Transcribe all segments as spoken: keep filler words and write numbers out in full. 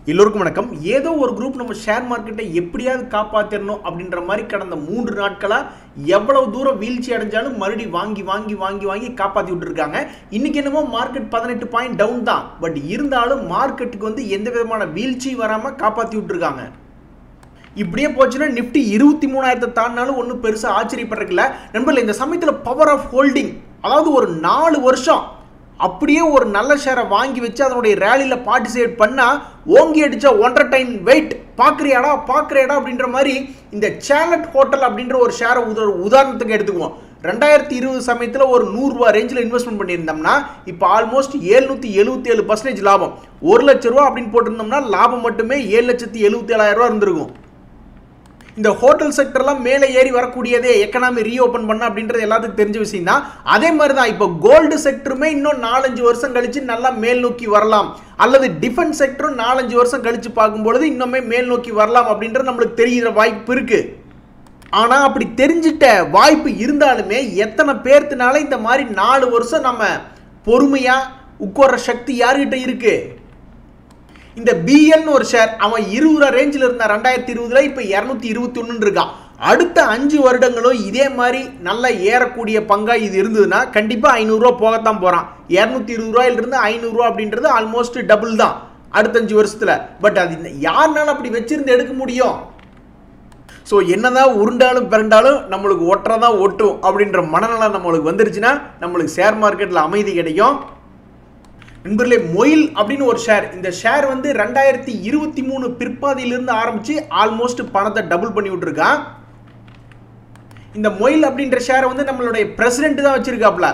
எல்லோருக்கும் வணக்கம். ஏதோ ஒரு குரூப் நம்ம ஷேர் மார்க்கெட்டை எப்படியாவது காப்பாத்திரணும் அப்படின்ற மாதிரி கடந்த மூன்று நாட்களா எவ்வளவு தூரம் வீழ்ச்சி அடைஞ்சாலும் மறுபடி வாங்கி வாங்கி வாங்கி வாங்கி காப்பாத்தி விட்டுருக்காங்க. இன்னைக்கு என்னமோ மார்க்கெட் பதினெட்டு பாயிண்ட் டவுன் தான், பட் இருந்தாலும் மார்க்கெட்டுக்கு வந்து எந்த விதமான வீழ்ச்சி வராம காப்பாத்தி விட்டுருக்காங்க. இப்படியே போச்சுன்னா நிஃப்டி இருபத்தி மூணாயிரத்தை தாண்டினாலும் ஒன்றும் பெருசாக ஆச்சரியப்படுறதுல நண்பர்கள். இந்த சமயத்தில் பவர் ஆஃப் ஹோல்டிங், அதாவது ஒரு நாலு வருஷம் அப்படியே ஒரு நல்ல ஷேரை வாங்கி வச்சு அதனுடைய ரேலியில் பார்ட்டிசிபேட் பண்ணால் ஓங்கி அடித்தா ஒன்றரை டைம் வெயிட் பார்க்குறியாடா பார்க்குறியாடா அப்படின்ற மாதிரி இந்த சேலட் ஹோட்டல் அப்படின்ற ஒரு ஷேரை உத உதாரணத்துக்கு எடுத்துக்குவோம். ரெண்டாயிரத்தி இருபது சமயத்தில் ஒரு நூறுரூவா ரேஞ்சில் இன்வெஸ்ட்மெண்ட் பண்ணியிருந்தோம்னா இப்போ ஆல்மோஸ்ட் ஏழ்நூற்றி எழுபத்தி ஏழு பர்சன்டேஜ் லாபம். ஒரு லட்ச ரூபா அப்படின்னு போட்டிருந்தோம்னா லாபம் மட்டுமே ஏழு லட்சத்தி எழுபத்தி ஏழாயிரம் ரூபா இருந்திருக்கும். இந்த ஹோட்டல் செக்டர்லாம் மேலே ஏறி வரக்கூடியதே எக்கனாமி ரீஓப்பன் பண்ண அப்படின்றது எல்லாத்துக்கும் தெரிஞ்ச விஷயம் தான். அதே மாதிரி தான் இப்போ கோல்டு செக்டருமே இன்னும் நாலஞ்சு வருஷம் கழிச்சு நல்லா மேல் நோக்கி வரலாம், அல்லது டிஃபென்ஸ் செக்டரும் நாலஞ்சு வருஷம் கழிச்சு பார்க்கும்பொழுது இன்னுமே மேல் நோக்கி வரலாம் அப்படின்றது நம்மளுக்கு தெரிகிற வாய்ப்பு இருக்கு. ஆனால் அப்படி தெரிஞ்சிட்ட வாய்ப்பு இருந்தாலுமே எத்தனை பேர்த்தினால இந்த மாதிரி நாலு வருஷம் நம்ம பொறுமையாக உட்கார்ற சக்தி யார்கிட்ட இருக்கு? இந்த பிஎல்னு ஒரு ஷேர் அவன் இருபது ரூபா ரேஞ்சில் இருந்தான் ரெண்டாயிரத்தி இருபதுல, இப்போ இரநூத்தி இருபத்தி ஒன்று இருக்கான். அடுத்த அஞ்சு வருடங்களும் இதே மாதிரி நல்லா ஏறக்கூடிய பங்கா இது இருந்ததுன்னா கண்டிப்பாக ஐநூறுரூவா போகத்தான் போகிறான். இரநூத்தி இருபது ரூபாயிலிருந்து ஐநூறுரூவா அப்படின்றது ஆல்மோஸ்ட் டபுள் தான் அடுத்த அஞ்சு வருஷத்துல. பட் அது யாருனாலும் அப்படி வச்சிருந்து எடுக்க முடியும்? ஸோ என்னதான் உருண்டாலும் பிறண்டாலும் நம்மளுக்கு ஒட்டுறதான் ஒட்டும் அப்படின்ற மனநலம் நம்மளுக்கு வந்துருச்சுன்னா நம்மளுக்கு ஷேர் மார்க்கெட்டில் அமைதி கிடைக்கும். நண்பர்களே, மொயில் அப்படின்னு ஒரு ஷேர், இந்த ஷேர் வந்து ரெண்டாயிரத்தி இருபத்தி மூணு பிற்பாதியிலிருந்து ஆரம்பிச்சு ஆல்மோஸ்ட் பணத்தை டபுள் பண்ணி விட்டுருக்கான். இந்த மொயில் அப்படின்ற ஷேரை வந்து நம்மளுடைய பிரசிடென்ட் தான் வச்சிருக்காப்ல.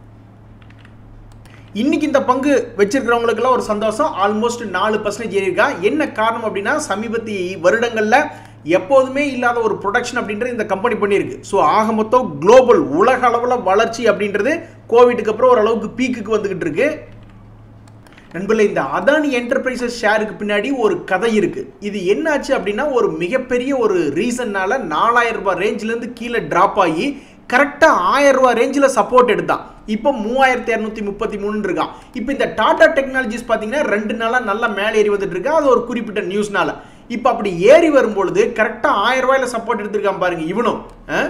இன்னைக்கு இந்த பங்கு வச்சிருக்கிறவங்களுக்கெல்லாம் ஒரு சந்தோஷம், ஆல்மோஸ்ட் நாலு பர்சன்டேஜ் ஏறியிருக்கா. என்ன காரணம் அப்படின்னா சமீபத்திய வருடங்களில் எப்போதுமே இல்லாத ஒரு ப்ரொடக்ஷன் அப்படின்றது இந்த கம்பெனி பண்ணியிருக்கு. ஸோ ஆக மொத்தம் குளோபல் உலக அளவில் வளர்ச்சி அப்படின்றது கோவிடுக்கு அப்புறம் ஓரளவுக்கு பீக்குக்கு வந்துகிட்டு இருக்கு. நண்பர்களே, இந்த அதானி என்டர்பிரைசஸ் ஷேருக்கு பின்னாடி ஒரு கதை இருக்கு. இது என்னாச்சு அப்படின்னா ஒரு மிகப்பெரிய ஒரு ரீசன்னால நாலாயிரம் ரூபாய் ரேஞ்சிலேருந்து கீழே டிராப் ஆகி கரெக்டாக ஆயிரம் ரூபாய் ரேஞ்சில் சப்போர்ட் எடுத்தான். இப்போ மூவாயிரத்தி இரநூத்தி முப்பத்தி மூணு இருக்கான். இப்போ இந்த டாடா டெக்னாலஜிஸ் பார்த்தீங்கன்னா ரெண்டு நாளாக நல்லா மேலே ஏறி வந்துட்டு இருக்கா. அது ஒரு குறிப்பிட்ட நியூஸ்னால இப்போ அப்படி ஏறி வரும்பொழுது கரெக்டாக ஆயிரம் ரூபாயில சப்போர்ட் எடுத்திருக்கான் பாருங்க இவனும்.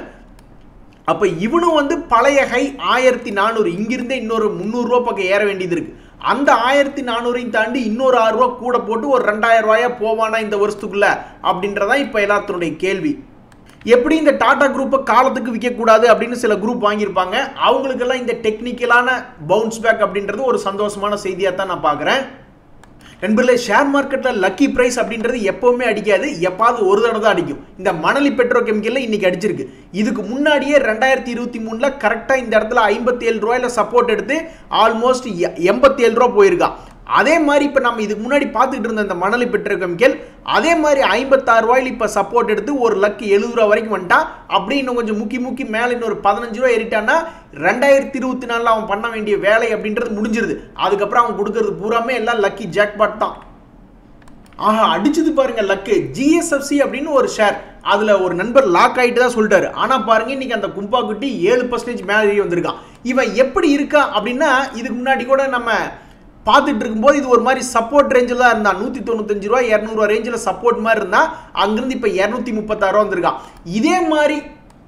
அப்போ இவனும் வந்து பழைய ஹை ஆயிரத்தி நானூறு, இங்கிருந்தே இன்னொரு முந்நூறுரூவா பக்கம் ஏற வேண்டியது இருக்கு. அந்த ஆயிரத்தி நானூறையும் தாண்டி இன்னொரு ஆறு ரூபா கூட போட்டு ஒரு ரெண்டாயிரம் ரூபாயா போவானா இந்த வருஷத்துக்குள்ள அப்படின்றதான் இப்போ எல்லாத்தினுடைய கேள்வி. எப்படி இந்த டாடா குரூப்பை காலத்துக்கு விற்கக்கூடாது அப்படின்னு சில குரூப் வாங்கியிருப்பாங்க, அவங்களுக்கெல்லாம் இந்த டெக்னிக்கலான பவுன்ஸ் பேக் அப்படின்றது ஒரு சந்தோஷமான செய்தியாக தான் நான் பார்க்குறேன். நண்பர்களே, ஷேர் மார்க்கெட்டில் லக்கி பிரைஸ் அப்படின்றது எப்பவுமே அடிக்காது, எப்பாவது ஒரு தடவை தான் அடிக்கும். இந்த மணலி பெட்ரோ கெமிக்கலில் இன்னைக்கு அடிச்சிருக்கு. இதுக்கு முன்னாடியே ரெண்டாயிரத்தி இருபத்தி மூணுல கரெக்டாக இந்த இடத்துல ஐம்பத்தி ஏழு ரூபாயில சப்போர்ட் எடுத்து ஆல்மோஸ்ட் எண்பத்தி ஏழு ரூபா போயிருக்கான். அதே மாதிரி இப்போ நம்ம இதுக்கு முன்னாடி பார்த்துக்கிட்டு இருந்த இந்த மணலி பெட்ரோ கெமிக்கல் அதே மாதிரி ஐம்பத்தாறு ரூபாயில் இப்போ சப்போர்ட் எடுத்து ஒரு லக்கு எழுபது ரூபா வரைக்கும் வந்துட்டான். அப்படி இன்னும் கொஞ்சம் முக்கி முக்கி மேலே இன்னொரு பதினஞ்சு ரூபா ஏறிட்டான்னா ரெண்டாயிரத்தி இருபத்தி நாலில் அவன் பண்ண வேண்டிய வேலை அப்படின்றது முடிஞ்சிருது. அதுக்கப்புறம் அவன் கொடுக்கறது பூராமே எல்லாம் லக்கி ஜாக்பாட் தான். ஆஹா, அடிச்சது பாருங்க லக்கு. ஜிஎஸ்எஃப்சி அப்படின்னு ஒரு ஷேர், அதுல ஒரு நண்பர் லாக் ஆகிட்டு தான் சொல்லிட்டாரு. ஆனா பாருங்க இன்னைக்கு அந்த கும்பா குட்டி ஏழு பர்சன்டேஜ் மேலே ஏறி வந்திருக்கான். இவன் எப்படி இருக்கா அப்படின்னா இதுக்கு முன்னாடி கூட நம்ம பார்த்துட்டு இருக்கும்போது இது ஒரு மாதிரி சப்போர்ட் ரேஞ்சில் தான் இருந்தான். நூற்றி தொண்ணூத்தஞ்சு ரூபா இரநூறுவா ரேஞ்சில் சப்போர்ட் மாதிரி இருந்தால் அங்கிருந்து இப்போ இரநூத்தி முப்பத்தாறு ரூபா வந்திருக்கான். இதே மாதிரி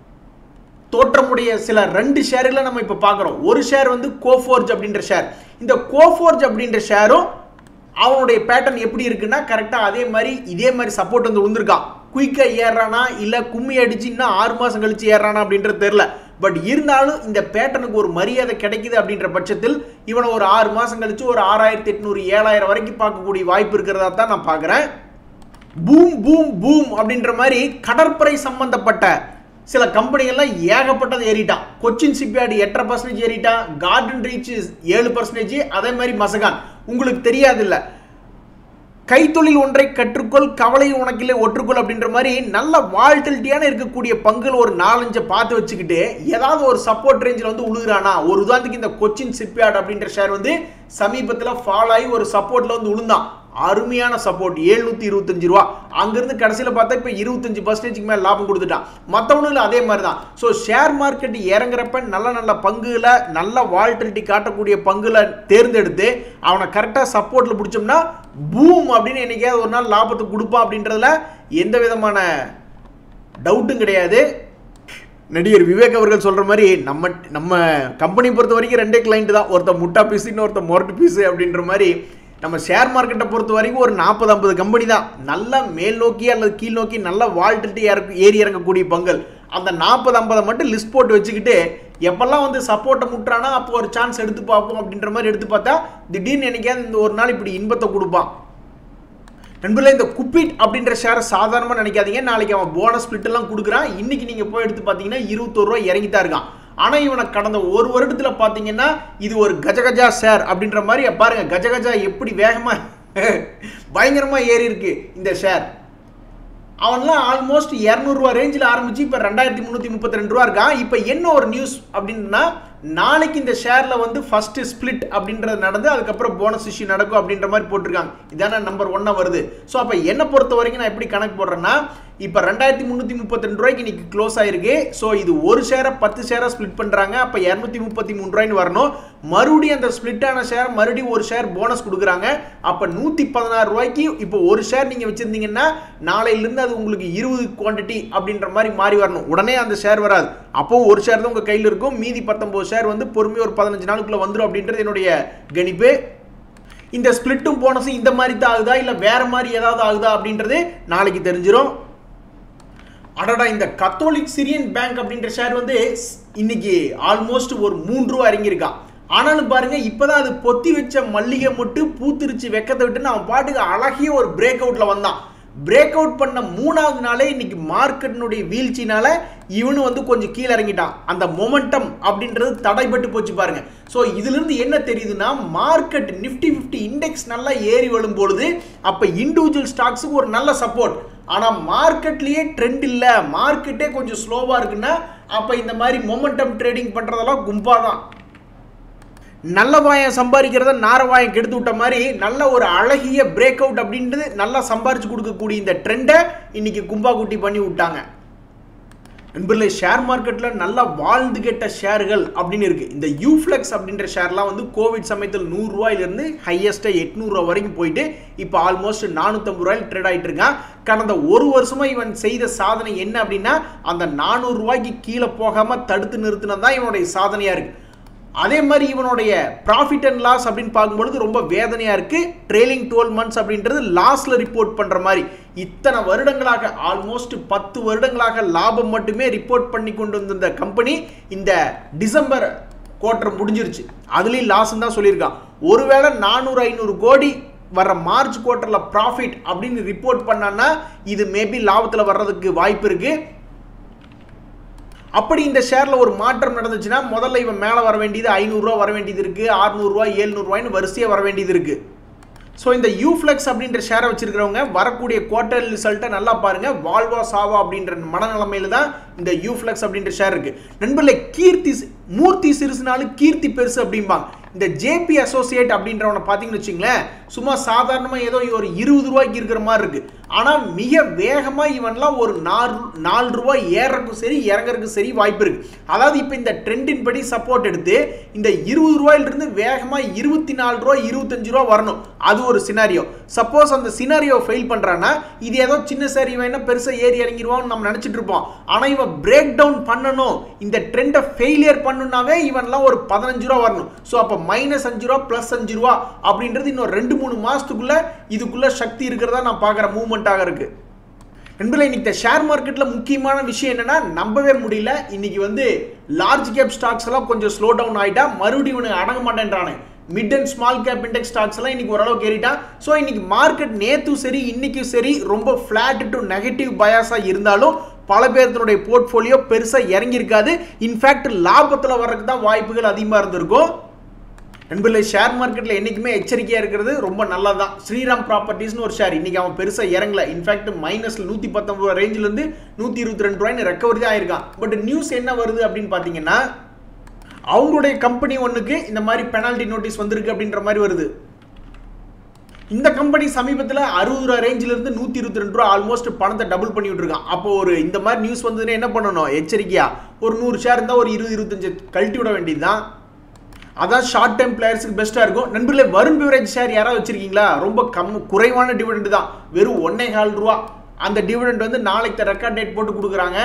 தோற்றமுடைய சில ரெண்டு ஷேர்களை நம்ம இப்போ பார்க்குறோம். ஒரு ஷேர் வந்து கோஃபோர்ஜ் அப்படின்ற ஷேர். இந்த கோஃபோர்ஜ் அப்படின்ற ஷேரும் அவனுடைய பேட்டர்ன் எப்படி இருக்குன்னா கரெக்டாக அதே மாதிரி இதே மாதிரி சப்போர்ட் வந்து விழுந்திருக்கான். குயிக்காக ஏறானா இல்லை கும்மி அடிச்சு இன்னும் ஆறு மாதம் கழிச்சு ஏறானா அப்படின்றது தெரில. பட் இருந்தாலும் இந்த பேட்டர்னுக்கு ஒரு மரியாதை கிடைக்குது அப்படின்ற பட்சத்தில் இவனை ஒரு ஆறு மாதம் கழிச்சு ஒரு ஆறாயிரத்தி எட்நூறு ஏழாயிரம் வரைக்கும் பார்க்கக்கூடிய வாய்ப்பு இருக்கிறதா தான் நான் பார்க்குறேன். பூம் பூம் பூம் அப்படின்ற மாதிரி கடற்படை சம்பந்தப்பட்ட சில கம்பெனிகள்லாம் ஏகப்பட்டது ஏறிட்டான். கொச்சின் ஷிப்யார்டு எட்டரை பர்சன்டேஜ் ஏறிட்டான். கார்டன் ரீச் ஏழு பர்சன்டேஜ். அதே மாதிரி மசகான், உங்களுக்கு தெரியாது இல்லை, கைத்தொழில் ஒன்றை கற்றுக்கொள் கவலை உனக்கில்லை ஒற்றுக்கொள் அப்படின்ற மாதிரி நல்ல வால்டிலிட்டியான இருக்கக்கூடிய பங்குகள் ஒரு நாலஞ்சை பார்த்து வச்சுக்கிட்டு ஏதாவது ஒரு சப்போர்ட் ரேஞ்சில் வந்து உழுகுறானா. ஒரு உதாரணத்துக்கு இந்த கொச்சின் ஷிப்யார்டு அப்படின்ற ஷேர் வந்து சமீபத்தில் ஃபால் ஆகி ஒரு சப்போர்ட்ல வந்து உளுந்தான். அருமையான சப்போர்ட் எழுநூத்தி இருபத்தஞ்சு ரூபா. அங்கிருந்து கடைசியில் பார்த்தா இப்போ இருபத்தஞ்சு பர்சன்டேஜ்க்கு மேலே லாபம் கொடுத்துட்டான். மற்றவனுங்களும் அதே மாதிரி தான். ஸோ ஷேர் மார்க்கெட் இறங்குறப்ப நல்ல நல்ல பங்குகளை நல்ல வால்டிலிட்டி காட்டக்கூடிய பங்குகளை தேர்ந்தெடுத்து அவனை கரெக்டாக சப்போர்ட்டில் பிடிச்சோம்னா பூம் அப்படின்னு என்னைக்காவது ஒரு நாள் லாபத்தை கொடுப்பான் அப்படின்றதுல எந்த விதமான டவுட்டும் கிடையாது. நடிகர் விவேக் அவர்கள் சொல்கிற மாதிரி நம்ம நம்ம கம்பெனி பொறுத்த வரைக்கும் ரெண்டே கிளைண்ட் தான், ஒருத்தர் முட்டா பீஸு இன்னொருத்தர் மொரட்டு பீஸு அப்படின்ற மாதிரி. நம்ம ஷேர் மார்க்கெட்டை பொறுத்த வரைக்கும் ஒரு நாற்பது ஐம்பது கம்பெனி தான் நல்லா மேல் நோக்கி அல்லது கீழ் நோக்கி நல்ல வால்டிலிட்டி ஏறி இறங்கக்கூடிய பங்குகள். அந்த நாற்பது ஐம்பதை மட்டும் லிஸ்ட் போட்டு வச்சுக்கிட்டு எப்பெல்லாம் வந்து சப்போர்ட்டை முட்டுறானா அப்போ ஒரு சான்ஸ் எடுத்து பார்ப்போம் அப்படின்ற மாதிரி எடுத்து பார்த்தா திடீர்னு என்னைக்காவது இந்த ஒரு நாள் இப்படி இன்பத்தை கொடுப்பான். நண்பர்களே, இந்த குப்பிட் அப்படின்ற ஷேரை சாதாரணமாக நினைக்காதீங்க. நாளைக்கு அவன் போனஸ் ஸ்பிளிட் எல்லாம் கொடுக்குறான். இன்னைக்கு நீங்கள் போய் எடுத்து பார்த்தீங்கன்னா இருபத்தோரு ரூபா இறங்கித்தான் இருக்கான். ஆனால் இவனை கடந்த ஒரு வருடத்தில் பார்த்தீங்கன்னா இது ஒரு கஜகஜா ஷேர் அப்படின்ற மாதிரி பாருங்க, கஜகஜா எப்படி வேகமாக பயங்கரமாக ஏறி இருக்கு இந்த ஷேர். அவன்லாம் ஆல்மோஸ்ட் இரநூறுவா ரேஞ்சில் ஆரம்பிச்சு இப்போ ரெண்டாயிரத்தி முந்நூற்றி முப்பத்தி ரெண்டு ரூபா இருக்கான். இப்போ என்ன ஒரு நியூஸ் அப்படின்னா நாளைக்கு இந்த ஷேரில் வந்து ஃபர்ஸ்ட் ஸ்பிளிட் அப்படின்றது நடந்து அதுக்கப்புறம் போனஸ் இஷ்யூ நடக்கும் அப்படின்ற மாதிரி போட்டிருக்காங்க. இதான நம்பர் ஒன்னா வருது. ஸோ அப்போ என்னை பொறுத்த வரைக்கும் நான் எப்படி கணக்கு போடுறேன்னா இப்போ ரெண்டாயிரத்தி முந்நூற்றி முப்பத்தி ரெண்டு ரூபாய்க்கு இன்னைக்கு க்ளோஸ் ஆயிருக்கு. ஸோ இது ஒரு ஷேரை பத்து ஷேராக ஸ்பிளிட் பண்ணுறாங்க. அப்போ இரநூத்தி முப்பத்தி மூணு ரூபாய்னு வரணும். மறுபடியும் அந்த ஸ்பிளிட்டான ஷேர் மறுபடியும் ஒரு ஷேர் போனஸ் கொடுக்குறாங்க. அப்போ நூற்றி பதினாறு ரூபாய்க்கு இப்போ ஒரு ஷேர் நீங்கள் வச்சுருந்தீங்கன்னா நாளையிலேருந்து அது உங்களுக்கு இருபது குவான்டிட்டி அப்படின்ற மாதிரி மாறி வரணும். உடனே அந்த ஷேர் வராது. அப்போ ஒரு ஷேர் தான் உங்கள் கையில் இருக்கும். மீதி பத்தொம்பது ஷேர் வந்து பொறுமையாக ஒரு பதினஞ்சு நாளுக்குள்ளே வந்துடும் அப்படின்றது என்னுடைய கணிப்பு. இந்த ஸ்பிளிட்டும் போனஸும் இந்த மாதிரி தான் ஆகுதா இல்லை வேற மாதிரி ஏதாவது ஆகுதா அப்படின்றது நாளைக்கு தெரிஞ்சிடும். அடடா, இந்த கத்தோலிக் சிரியன் பேங்க் அப்படின்ற ஷேர் வந்து இன்னைக்கு ஆல்மோஸ்ட் ஒரு மூன்று ரூபா இறங்கியிருக்கான். ஆனாலும் பாருங்க இப்பதான் அது பொத்தி வச்ச மல்லிகை மொட்டு பூத்திருச்சு வெக்கத்தை விட்டுன்னு அவன் பாட்டுக்கு அழகிய ஒரு பிரேக் அவுட்ல வந்தான். பிரேக் அவுட் பண்ண மூணாவது நாளே இன்னைக்கு மார்க்கெட்டினுடைய வீழ்ச்சினால இவனு வந்து கொஞ்சம் கீழே இறங்கிட்டான். அந்த மொமெண்டம் அப்படின்றது தடைபட்டு போச்சு பாருங்க. ஸோ இதுல இருந்து என்ன தெரியுதுன்னா மார்க்கெட் நிஃப்டி ஃபிஃப்டி இண்டெக்ஸ் நல்லா ஏறி வரும் பொழுது அப்ப இண்டிவிஜுவல் ஸ்டாக்ஸுக்கு ஒரு நல்ல சப்போர்ட். ஆனால் மார்க்கெட்லேயே ட்ரெண்ட் இல்லை, மார்க்கெட்டே கொஞ்சம் ஸ்லோவாக இருக்குன்னா அப்போ இந்த மாதிரி மொமெண்டம் ட்ரேடிங் பண்ணுறதெல்லாம் கும்பா தான். நல்ல வாயம் சம்பாதிக்கிறத நாரவாயம் கெடுத்து விட்ட மாதிரி நல்ல ஒரு அழகிய பிரேக் அவுட் அப்படின்றது நல்லா சம்பாரிச்சு கொடுக்கக்கூடிய இந்த ட்ரெண்டை இன்னைக்கு கும்பா குட்டி பண்ணி விட்டாங்க. நண்பர்களே, ஷேர் மார்க்கெட்டில் நல்லா வாழ்ந்து கெட்ட ஷேர்கள் அப்படின்னு இருக்குது. இந்த யூஃப்ளெக்ஸ் அப்படின்ற ஷேர்லாம் வந்து கோவிட் சமயத்தில் நூறுரூவாயிலிருந்து ஹையஸ்ட்டாக எட்நூறுரூவா வரைக்கும் போயிட்டு இப்போ ஆல்மோஸ்ட் நானூற்றம்பது ரூபாயில் ட்ரேட் ஆகிட்டு இருக்கான். கடந்த ஒரு வருஷமாக இவன் செய்த சாதனை என்ன அப்படின்னா அந்த நானூறுரூவாய்க்கு கீழே போகாமல் தடுத்து நிறுத்தினது தான் இவனுடைய சாதனையாக இருக்குது. அதே மாதிரி இவனுடைய ப்ராஃபிட் அண்ட் லாஸ் அப்படின்னு பார்க்கும்பொழுது ரொம்ப வேதனையாக இருக்குது. ட்ரெயிலிங் டுவெல் மந்த்ஸ் அப்படின்றது லாஸில் ரிப்போர்ட் பண்ணுற மாதிரி இத்தனை வருடங்களாக ஆல்மோஸ்ட் பத்து வருடங்களாக லாபம் மட்டுமே ரிப்போர்ட் பண்ணி கொண்டு வந்திருந்த கம்பெனி இந்த டிசம்பர் குவார்டர் முடிஞ்சிருச்சு, அதுலேயும் லாஸ்ன்னு தான் சொல்லியிருக்கான். ஒருவேளை நானூறு ஐநூறு கோடி வர மார்ச் குவார்டரில் ப்ராஃபிட் அப்படின்னு ரிப்போர்ட் பண்ணான்னா இது மேபி லாபத்தில் வர்றதுக்கு வாய்ப்பு இருக்குது. அப்படி இந்த ஷேரில் ஒரு மாற்றம் நடந்துச்சுன்னா முதல்ல இவன் மேலே வர வேண்டியது ஐநூறுரூவா வர வேண்டியது இருக்குது, அறுநூறுவா ஏழ்நூறுவான்னு வரிசையாக வர வேண்டியது இருக்குது. ஸோ இந்த யூஃப்ளெக்ஸ் அப்படின்ற ஷேரை வச்சிருக்கிறவங்க வரக்கூடிய குவார்டர் ரிசல்ட்டை நல்லா பாருங்கள். வால்வா சாவா அப்படின்ற மனநிலைமையில் தான் இந்த யூஃப்ளெக்ஸ் அப்படின்ற ஷேர் இருக்குது. நண்பர்களே, கீர்த்தி மூர்த்தி சிறுசுனாலும் கீர்த்தி பெருசு அப்படிம்பாங்க. இந்த ஜேபி அசோசியேட் அப்படின்றவனை பார்த்தீங்கன்னு வச்சுங்களேன், சும்மா சாதாரணமாக ஏதோ ஒரு இருபது ரூபாய்க்கு இருக்கிற மாதிரி இருக்குது. ஆனால் மிக வேகமாக இவன்லாம் ஒரு நாலு நாலு ரூபாய் ஏறக்கும் சரி இறங்குறதுக்கு சரி வாய்ப்பு இருக்குது. அதாவது இப்போ இந்த ட்ரெண்டின் படி சப்போர்ட் எடுத்து இந்த இருபது ரூபாயிலிருந்து வேகமாக இருபத்தி நாலு ரூபாய் இருபத்தஞ்சு ரூபா வரணும். அது ஒரு சினாரியோ. சப்போஸ் அந்த சினாரியோ ஃபெயில் பண்ணுறான்னா இது ஏதோ சின்ன சரி வேணா பெருசாக ஏறி இறங்கிடுவான்னு நம்ம நினச்சிட்டு இருப்போம். ஆனால் இவன் பிரேக் டவுன் பண்ணணும், இந்த ட்ரெண்டை ஃபெயிலியர் பண்ணணும்னாவே இவன்லாம் ஒரு பதினஞ்சு ரூபா வரணும். ஸோ அப்போ மைனஸ் அஞ்சு ரூபா பிளஸ் அஞ்சு ரூபா அப்படின்றது இன்னும் ரெண்டு மூணு மாசத்துக்குள்ள இதுக்குள்ள சக்தி இருக்கிறதா நான் பார்க்குற மூவ்மெண்ட் ஆக இருக்கு. நண்பர்களே, இன்னைக்கு ஷேர் மார்க்கெட்டில் முக்கியமான விஷயம் என்னன்னா நம்பவே முடியல. இன்னைக்கு வந்து லார்ஜ் கேப் ஸ்டாக்ஸ் எல்லாம் கொஞ்சம் ஸ்லோ டவுன் ஆகிட்டா மறுபடியும் இவனுக்கு அடங்க மாட்டேன்றானு. Mid and small cap index stocks எல்லாம் இன்னைக்கு ஓரளவுக்கு ஏறிட்டான். ஸோ இன்னைக்கு மார்க்கெட் நேற்றும் சரி இன்னைக்கும் சரி ரொம்ப ஃபிளாட் டு நெகட்டிவ் பயாஸாக இருந்தாலும் பல பேர்த்தினுடைய போர்ட்ஃபோலியோ பெருசாக இறங்கியிருக்காது. இன்ஃபேக்ட் லாபத்தில் வர்றதுக்கு தான் வாய்ப்புகள் அதிகமாக இருந்திருக்கும். நண்பர்களே, ஷேர் மார்க்கெட்டில் என்றைக்குமே எச்சரிக்கையாக இருக்கிறது ரொம்ப நல்லதான். ஸ்ரீராம் ப்ராப்பர்ட்டிஸ்னு ஒரு ஷேர் இன்றைக்கி அவன் பெருசாக இறங்கல. இன்ஃபேக்ட் மைனஸில் நூற்றி பத்தொம்பது ரூபா ரேஞ்சிலேருந்து நூற்றி இருபத்தி ரெண்டு ரூபாய்னு ரெக்கவரி தான் ஆயிருக்கான். பட் நியூஸ் என்ன வருது அப்படின்னு பார்த்தீங்கன்னா அவங்களுடைய கம்பெனி ஒன்றுக்கு இந்த மாதிரி பெனால்ட்டி நோட்டீஸ் வந்திருக்கு அப்படின்ற மாதிரி வருது. இந்த கம்பெனி சமீபத்தில் அறுபது ரூபா ரேஞ்சில இருந்து நூற்றி இருபத்தி ரெண்டு ரூபா ஆல்மோஸ்ட் பணத்தை டபுள் பண்ணி விட்டுருக்கான். அப்போ ஒரு இந்த மாதிரி நியூஸ் வந்ததுன்னா என்ன பண்ணணும், எச்சரிக்கையா ஒரு நூறு ஷேர் இருந்தால் ஒரு இருபது இருபத்தஞ்சு கழட்டி விட வேண்டியது தான். அதான் ஷார்ட் டைம் பிளேயர்ஸுக்கு பெஸ்ட்டாக இருக்கும். நண்பர்களே, வருண் பிவரேஜ் ஷேர் யாராவது வச்சிருக்கீங்களா? ரொம்ப கம் குறைவான டிவிடெண்ட் தான், வெறும் ஒன்னே கால் ரூபா. அந்த டிவிடெண்ட் வந்து நாளைக்கு ரெக்கார்ட் டேட் போட்டு கொடுக்குறாங்க.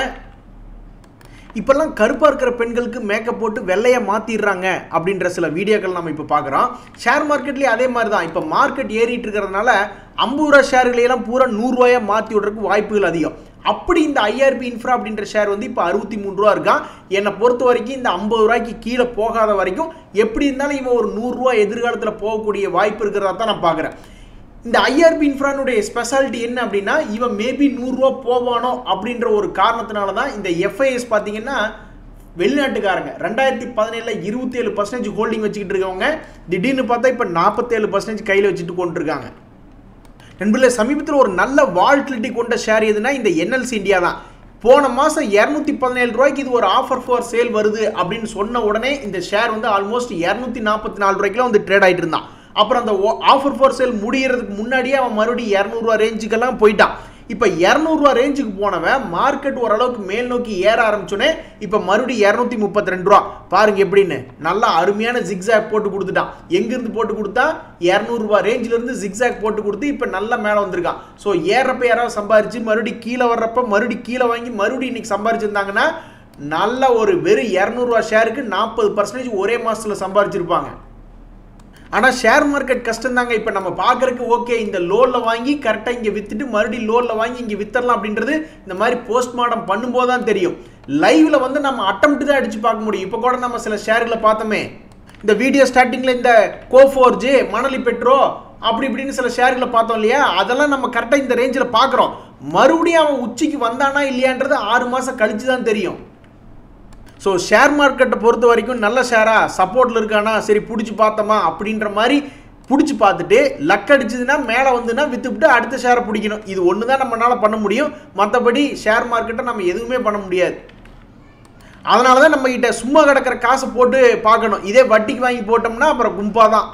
இப்போல்லாம் கருப்பாக இருக்கிற பெண்களுக்கு மேக்கப் போட்டு வெள்ளையை மாற்றிடுறாங்க அப்படின்ற சில வீடியோக்கள் நம்ம இப்போ பார்க்குறோம். ஷேர் மார்க்கெட்லேயே அதே மாதிரி தான். இப்போ மார்க்கெட் ஏறிட்டு இருக்கிறதுனால ஐம்பது ரூபா ஷேர்களையெல்லாம் பூரா நூறுரூவாயை மாற்றி விடுறதுக்கு வாய்ப்புகள் அதிகம். அப்படி இந்த ஐஆர்பி இன்ஃப்ரா அப்படின்ற ஷேர் வந்து இப்போ அறுபத்தி மூணு ரூபா இருக்கான். என்னை பொறுத்த வரைக்கும் இந்த ஐம்பது ரூபாய்க்கு கீழே போகாத வரைக்கும் எப்படி இருந்தாலும் இவன் ஒரு நூறுரூவா எதிர்காலத்தில் போகக்கூடிய வாய்ப்பு இருக்கிறதா தான் நான் பார்க்குறேன். இந்த ஐஆர்பி இன்ஃப்ரானுடைய ஸ்பெஷாலிட்டி என்ன அப்படின்னா, இவன் மேபி நூறுரூவா போவானோ அப்படின்ற ஒரு காரணத்தினால தான் இந்த எஃப்ஐஎஸ் பார்த்தீங்கன்னா வெளிநாட்டுக்காரங்க ரெண்டாயிரத்தி பதினேழில் இருபத்தி ஏழு பர்சன்டேஜ் ஹோல்டிங் வச்சுக்கிட்டு இருக்கவங்க திடீர்னு பார்த்தா இப்போ நாற்பத்தேழு பர்சன்டேஜ் கையில் வச்சுட்டு கொண்டுருக்காங்க. நண்பர்களே, சமீபத்தில் ஒரு நல்ல வால்டிலிட்டி கொண்ட ஷேர் எதுனா இந்த என்எல்சி இந்தியா தான். போன மாதம் இரநூத்தி பதினேழு ரூபாய்க்கு இது ஒரு ஆஃபர் ஃபார் சேல் வருது அப்படின்னு சொன்ன உடனே இந்த ஷேர் வந்து ஆல்மோஸ்ட் இரநூத்தி நாற்பத்தி நாலு ரூபாய்க்குலாம் வந்து ட்ரேட் ஆகிட்டு இருந்தான். அப்புறம் அந்த ஆஃபர் ஃபார் சேல் முடிகிறதுக்கு முன்னாடியே அவன் மறுபடியும் இரநூறுவா ரேஞ்சுக்கெல்லாம் போயிட்டான். இப்போ இரநூறுவா ரேஞ்சுக்கு போனவன் மார்க்கெட் ஓரளவுக்கு மேல் நோக்கி ஏற ஆரம்பிச்சோன்னே இப்போ மறுபடியும் இரநூத்தி முப்பத்தி ரெண்டு ரூபா பாருங்க எப்படின்னு நல்லா அருமையான ஜிக்ஸாக் போட்டு கொடுத்துட்டான். எங்கிருந்து போட்டு கொடுத்தா இரநூறுவா ரேஞ்சிலிருந்து ஜிக்ஸாக் போட்டு கொடுத்து இப்போ நல்லா மேலே வந்திருக்கான். ஸோ ஏறப்ப யாராவது சம்பாரிச்சு மறுபடியும் கீழே வர்றப்ப மறுபடியும் கீழே வாங்கி மறுபடியும் இன்னைக்கு சம்பாரிச்சிருந்தாங்கன்னா நல்ல ஒரு வெறும் இரநூறுவா ஷேருக்கு நாற்பது பர்சன்டேஜ் ஒரே மாதத்தில் சம்பாரிச்சிருப்பாங்க. ஆனால் ஷேர் மார்க்கெட் கஷ்டம் தாங்க. இப்போ நம்ம பார்க்குறதுக்கு ஓகே இந்த லோனில் வாங்கி கரெக்டாக இங்கே விற்றுட்டு மறுபடியும் லோனில் வாங்கி இங்கே வித்தரலாம் அப்படின்றது இந்த மாதிரி போஸ்ட்மார்ட்டம் பண்ணும்போது தான் தெரியும். லைவில் வந்து நம்ம அட்டம்ப்ட் தான் அடித்து பார்க்க முடியும். இப்போ கூட நம்ம சில ஷேர்களை பார்த்தோமே, இந்த வீடியோ ஸ்டார்டிங்கில் இந்த கோஃபோர்ஜ், மணலி பெட்ரோ அப்படி இப்படின்னு சில ஷேர்களை பார்த்தோம் இல்லையா, அதெல்லாம் நம்ம கரெக்டாக இந்த ரேஞ்சில் பார்க்குறோம். மறுபடியும் அவன் உச்சிக்கு வந்தானா இல்லையான்றது ஆறு மாதம் கழித்து தான் தெரியும். ஸோ ஷேர் மார்க்கெட்டை பொறுத்த வரைக்கும் நல்ல ஷேரா சப்போர்ட்டில் இருக்கானா சரி பிடிச்சி பார்த்தோமா அப்படின்ற மாதிரி பிடிச்சி பார்த்துட்டு லக் அடிச்சதுன்னா மேலே வந்துன்னா விற்றுவிட்டு அடுத்த ஷேரை பிடிக்கணும். இது ஒன்று தான் நம்மளால் பண்ண முடியும். மற்றபடி ஷேர் மார்க்கெட்டை நம்ம எதுவுமே பண்ண முடியாது. அதனால தான் நம்மகிட்ட சும்மா கிடக்கிற காசை போட்டு பார்க்கணும். இதே வட்டிக்கு வாங்கி போட்டோம்னா அப்புறம் கும்பா தான்.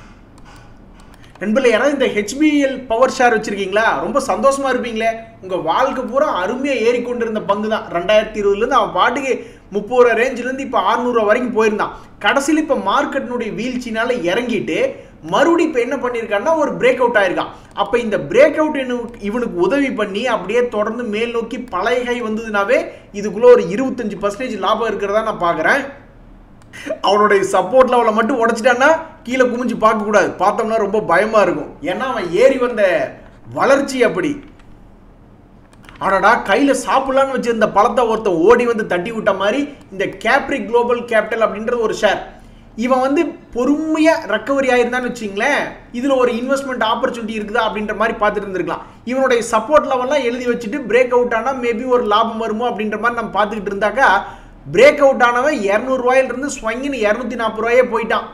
நண்பர்களே, யாராவது இந்த ஹெச்பிஎல் பவர் ஷேர் வச்சிருக்கீங்களா? ரொம்ப சந்தோஷமா இருப்பீங்களே. உங்கள் வாழ்க்கை பூரா அருமையாக ஏறிக்கொண்டிருந்த பங்கு தான். ரெண்டாயிரத்தி இருபதுலேருந்து அவன் பாட்டுக்கு முப்பது ரூபா ரேஞ்சிலேருந்து இப்போ அறுநூறுவா வரைக்கும் போயிருந்தான். கடைசியில் இப்போ மார்க்கெட்டினுடைய வீழ்ச்சினால இறங்கிட்டு மறுபடியும் இப்போ என்ன பண்ணியிருக்கான்னா ஒரு பிரேக் அவுட் ஆயிருக்கான். அப்போ இந்த பிரேக் அவுட் இவனுக்கு உதவி பண்ணி அப்படியே தொடர்ந்து மேல் நோக்கி பழைய வந்ததுனாவே இதுக்குள்ளே ஒரு இருபத்தஞ்சு பர்சன்டேஜ் லாபம் இருக்கிறதா நான் பார்க்குறேன். அவனுடைய சப்போர்ட் லெவலை மட்டும் உடைச்சிட்டான்னா கீழே குமிஞ்சு பார்க்கக்கூடாது. பார்த்தோம்னா ரொம்ப பயமாக இருக்கும். ஏன்னா அவன் ஏறி வந்த வளர்ச்சி அப்படி. ஆனாடா கையில் சாப்பிடலான்னு வச்சிருந்த பழத்தை ஒருத்தன் ஓடி வந்து தட்டி விட்ட மாதிரி இந்த கேப்ரி குளோபல் கேபிட்டல் அப்படின்றது ஒரு ஷேர். இவன் வந்து பொறுமையாக ரெக்கவரி ஆயிருந்தான்னு வச்சிங்களேன், இதில் ஒரு இன்வெஸ்ட்மெண்ட் ஆப்பர்ச்சுனிட்டி இருக்குதா அப்படின்ற மாதிரி பார்த்துட்டு இருந்திருக்கலாம். இவனுடைய சப்போர்ட் லெவல்லாம் எழுதி வச்சுட்டு பிரேக் அவுட் ஆனால் மேபி ஒரு லாபம் வருமோ அப்படின்ற மாதிரி நம்ம பார்த்துக்கிட்டு இருந்தாக்கா பிரேக் அவுட் ஆனவன் இரநூறுவாயிலிருந்து ஸ்வங்கின்னு இரநூத்தி நாற்பது ரூபாயே போயிட்டான்.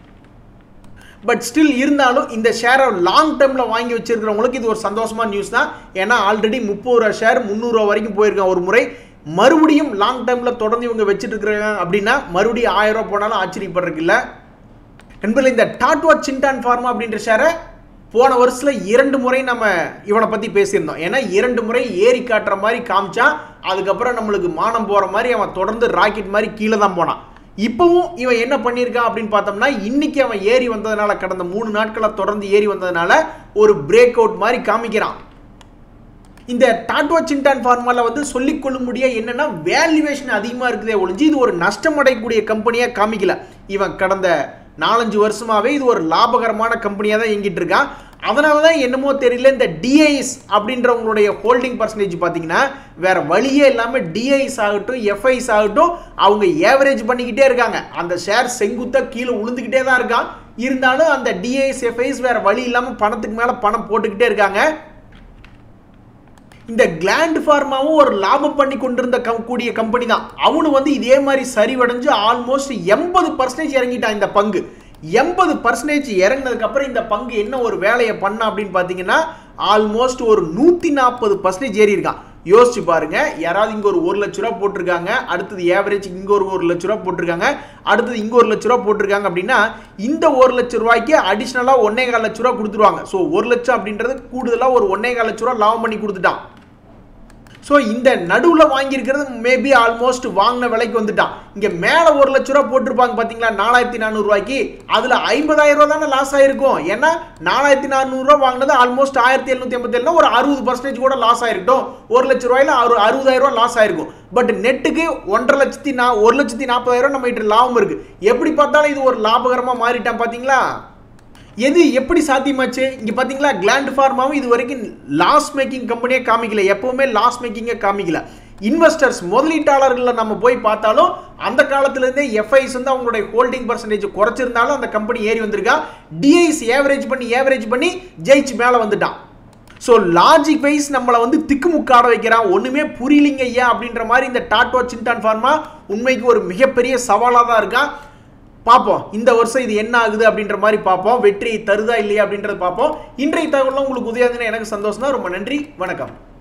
பட் ஸ்டில் இருந்தாலும் இந்த ஷேரை லாங் டேர்மில் வாங்கி வச்சிருக்கிறவங்களுக்கு இது ஒரு சந்தோஷமான நியூஸ் தான். ஏன்னா ஆல்ரெடி முப்பது ரூபா ஷேர் முந்நூறுரூவா வரைக்கும் போயிருக்கான் ஒரு முறை. மறுபடியும் லாங் டேர்மில் தொடர்ந்து இவங்க வச்சுட்டு இருக்கிறாங்க அப்படின்னா மறுபடியும் ஆயிரம் ரூபா போனாலும் ஆச்சரியப்படுறதுக்கு இல்லை. நண்பர்களே, இந்த டாட்வா சிண்டான் ஃபார்மா அப்படின்ற ஷேரை போன வருஷத்தில் இரண்டு முறை நம்ம இவனை பற்றி பேசியிருந்தோம். ஏன்னா இரண்டு முறை ஏறி காட்டுற மாதிரி காமிச்சா அதுக்கப்புறம் நம்மளுக்கு மானம் போகிற மாதிரி அவன் தொடர்ந்து ராக்கெட் மாதிரி கீழே தான் போனான். இப்போவும் இவன் என்ன பண்ணியிருக்கான் அப்படின்னு பார்த்தோம்னா இன்னைக்கு அவன் ஏறி வந்ததுனால கடந்த மூணு நாட்களாக தொடர்ந்து ஏறி வந்ததுனால ஒரு பிரேக் அவுட் மாதிரி காமிக்கிறான். இந்த டாட்வா சிண்டான் ஃபார்மாவில் வந்து சொல்லிக்கொள்ள முடிய என்னன்னா வேல்யூவேஷன் அதிகமாக இருக்குதே ஒழிஞ்சு இது ஒரு நஷ்டம் அடையக்கூடிய கம்பெனியாக காமிக்கல. இவன் கடந்த நாலஞ்சு வருஷமாகவே இது ஒரு லாபகரமான கம்பெனியாக தான் இயங்கிட்டு இருக்கான். அதனால தான் என்னமோ தெரியல இந்த டிஐஎஸ் அப்படின்றவங்களுடைய ஹோல்டிங் பர்சன்டேஜ் பார்த்தீங்கன்னா வேற வழியே இல்லாமல் டிஐஎஸ் ஆகட்டும் எஃப்ஐஎஸ் ஆகட்டும் அவங்க ஏவரேஜ் பண்ணிக்கிட்டே இருக்காங்க. அந்த ஷேர் செங்குத்தாக கீழே உளுந்துக்கிட்டே தான் இருக்கான். இருந்தாலும் அந்த டிஐஎஸ் எஃப்ஐஎஸ் வேற வழி இல்லாமல் பணத்துக்கு மேலே பணம் போட்டுக்கிட்டே இருக்காங்க. இந்த கிளாண்ட் ஃபார்மாவும் ஒரு லாபம் பண்ணி கொண்டிருந்த கூடிய கம்பெனி தான். அவனு வந்து இதே மாதிரி சரிவடைஞ்சு ஆல்மோஸ்ட் எண்பது பர்சன்டேஜ் இறங்கிட்டான் இந்த பங்கு. எண்பது பர்சன்டேஜ் இறங்கினதுக்கு அப்புறம் இந்த பங்கு என்ன ஒரு வேலையை பண்ண அப்படின்னு பார்த்தீங்கன்னா ஆல்மோஸ்ட் ஒரு நூற்றி நாற்பது பர்சன்டேஜ் ஏறி இருக்கான். யோசிச்சு பாருங்க. யாராவது இங்க ஒரு ஒரு லட்ச ரூபா போட்டிருக்காங்க, அடுத்தது ஏவரேஜ் இங்க ஒரு ஒரு லட்ச ரூபா போட்டிருக்காங்க, அடுத்தது இங்க ஒரு லட்ச ரூபா போட்டிருக்காங்க அப்படின்னா இந்த ஒரு லட்ச ரூபாய்க்கு அடிஷனலா ஒன்னே கால் லட்ச ரூபா கொடுத்துருவாங்க. ஸோ ஒரு லட்சம் அப்படின்றது கூடுதலா ஒரு ஒன்னே கால் லட்ச ரூபா லாபம் பண்ணி கொடுத்துட்டான். ஸோ இந்த நடுவில் வாங்கியிருக்கிறது மேபி ஆல்மோஸ்ட் வாங்கின விலைக்கு வந்துட்டான். இங்கே மேலே ஒரு லட்ச ரூபா போட்டிருப்பாங்க பார்த்தீங்களா நாலாயிரத்தி நானூறுரூவாய்க்கு, அதில் ஐம்பதாயிரம் ரூபா தானே லாஸ் ஆயிருக்கும். ஏன்னா நாலாயிரத்தி நானூறுரூவா வாங்கினது ஆல்மோஸ்ட் ஆயிரத்தி எழுநூத்தி ஐம்பத்தி ஏழுனா ஒரு அறுபது பர்சன்டேஜ் கூட லாஸ் ஆயிருக்கட்டும். ஒரு லட்ச ரூபாயில ஒரு அறுபதாயிரம் ரூபா லாஸ் ஆயிருக்கும். பட் நெட்டுக்கு ஒன்றரை லட்சத்தி நா ஒரு லட்சத்தி நாற்பதாயிரம் நம்ம கிட்ட லாபம் இருக்கு. எப்படி பார்த்தாலும் இது ஒரு லாபகரமாக மாறிட்டான் பார்த்தீங்களா. எது எப்படி சாத்தியமாச்சு இங்க பாத்தீங்களா. கிளாண்ட் ஃபார்மாவும் இது வரைக்கும் லாஸ் மேக்கிங் கம்பெனியே காமிக்கல, எப்பவுமே லாஸ் மேக்கிங்கே காமிக்கல. இன்வெஸ்டர்ஸ் முதலீட்டாளர்கள் நம்ம போய் பார்த்தாலும் அந்த காலத்துல இருந்தே எஃப்ஐஸ் வந்து அவங்களுடைய ஹோல்டிங் பர்சன்டேஜ் குறைச்சிருந்தாலும் அந்த கம்பெனி ஏறி வந்திருக்கா. டிஐஸ் ஏவரேஜ் பண்ணி ஏவரேஜ் பண்ணி ஜெயிச்சு மேல வந்துட்டான். ஸோ லாஜிக் வைஸ் நம்மளை வந்து திக்குமுக்காட வைக்கிறான், ஒண்ணுமே புரியலிங்க ஐயா அப்படின்ற மாதிரி இந்த டாட்டா சின்டான் ஃபார்மா உண்மைக்கு ஒரு மிகப்பெரிய சவாலாக தான் இருக்கான். பார்ப்போம் இந்த வருஷம் இது என்ன ஆகுது அப்படின்ற மாதிரி பார்ப்போம், வெற்றி தருதா இல்லையா அப்படின்றத பார்ப்போம். இன்றைய தகவலாம் உங்களுக்கு உதவியாதுன்னு எனக்கு சந்தோஷம் தான். ரொம்ப நன்றி, வணக்கம்.